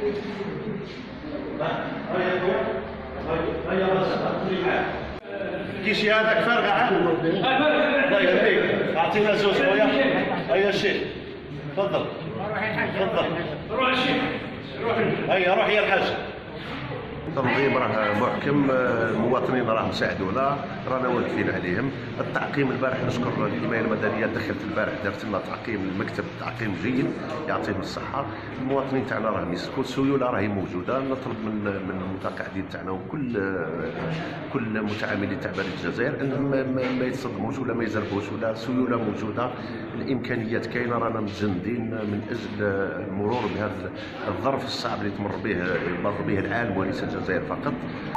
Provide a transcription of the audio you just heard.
كيشي هذاك فارغة عاد؟ الله يهديك، أعطينا زوج خويا. هيا الشيخ، تفضل. تفضل. روح الشيخ، هيا روح يا الحاج. التنظيم راه محكم، المواطنين راه مساعدونا، رانا واقفين عليهم. التعقيم البارح نشكر الحمايه المدنيه، دخلت البارح دارت لنا تعقيم، المكتب تعقيم جيد يعطيهم الصحه. المواطنين تاعنا راهم يسكتوا، السيوله راهي موجوده. نطلب من المتقاعدين تاعنا وكل متعاملين تاع بريد الجزائر انهم ما يتصدموش ولا ما يزربوش، ولا السيوله موجوده، الامكانيات كاينه، رانا متجندين من اجل المرور بهذا الظرف الصعب اللي مر به العالم وليس الجزائر فقط.